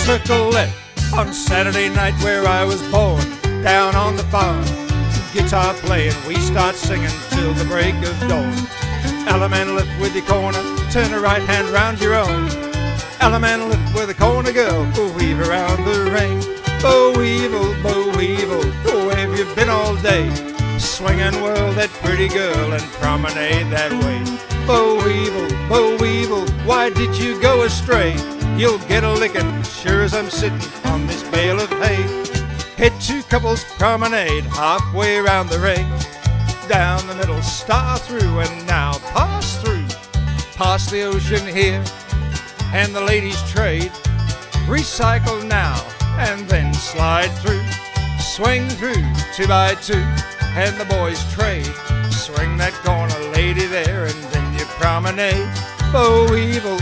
circle left on Saturday night where I was born, down on the farm. Guitar playing, we start singing till the break of dawn. Element lift with your corner, turn the right hand round your own. Element lift with a corner girl, weave around the ring. Boll weevil, where have you been all day? Swing and whirl that pretty girl and promenade that way. Boll weevil, why did you go astray? You'll get a licking, sure as I'm sitting on this bale of hay. Head two couples promenade, halfway around the ring. Down the middle, star through, and now pass through. Past the ocean here, and the ladies trade. Recycle now, and then slide through. Swing through, 2 by 2, and the boys trade. Swing that corner, lady there, and then you promenade. Boll weevil,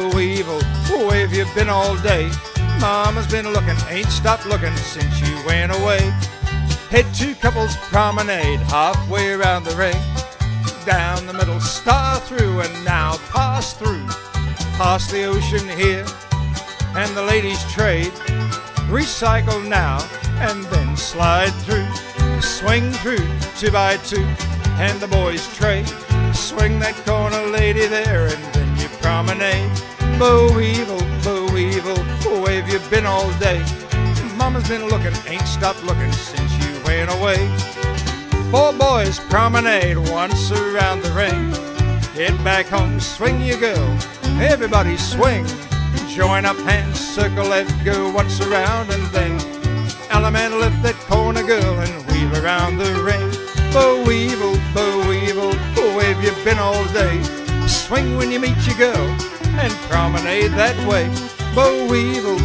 where have you been all day? Mama's been looking, ain't stopped looking since you went away. Head two couples promenade, halfway around the ring. Down the middle, star through, and now pass through. Past the ocean here, and the ladies trade. Recycle now, and then slide through. Swing through, 2 by 2, and the boys trade. Swing that corner, lady there, and then you promenade. Boll weevil, where have you been all day? Mama's been looking, ain't stopped looking since you went away. 4 boys promenade once around the ring. Get back home, swing your girl, everybody swing. Join up hands, circle left, go once around, and then element lift that corner girl and weave around the ring. Boll weevil, where have you been all day? Swing when you meet your girl and promenade that way. Boll weevil,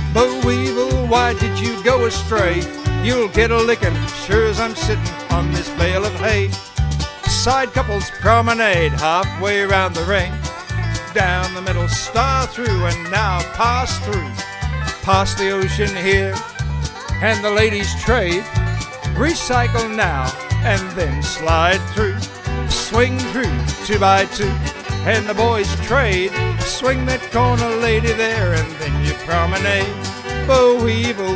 why did you go astray? You'll get a licking, sure as I'm sitting on this bale of hay. Side couples promenade, halfway around the ring. Down the middle, star through, and now pass through. Past the ocean here, and the ladies trade. Recycle now, and then slide through. Swing through, 2 by 2, and the boys trade. Swing that corner, lady there, and then you promenade. Boll weevil,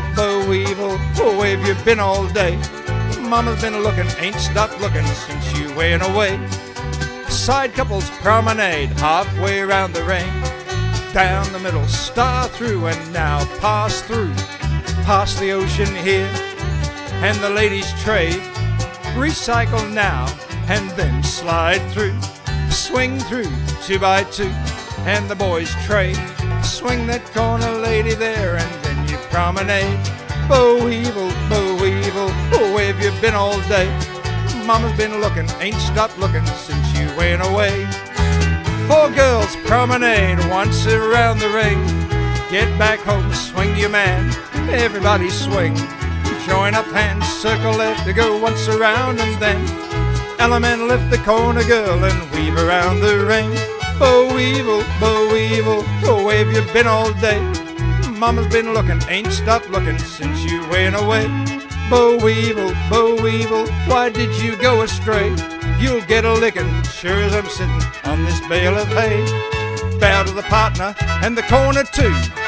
where have you been all day? Mama's been looking, ain't stopped looking since you went away. Side couples promenade, halfway around the ring. Down the middle, star through, and now pass through. Past the ocean here, and the ladies trade. Recycle now, and then slide through. Swing through, 2 by 2, and the boys trade. Swing that corner, lady there, and then you promenade. Boll weevil, where have you been all day? Mama's been looking, ain't stopped looking since you went away. 4 girls promenade once around the ring. Get back home, swing your man, everybody swing. Join up hands, circle left to go once around, and then element lift the corner girl and weave around the ring. Boll weevil, where have you been all day? Mama's been looking, ain't stopped looking since you went away. Boll weevil, why did you go astray? You'll get a licking, sure as I'm sitting on this bale of hay. Bow to the partner and the corner too.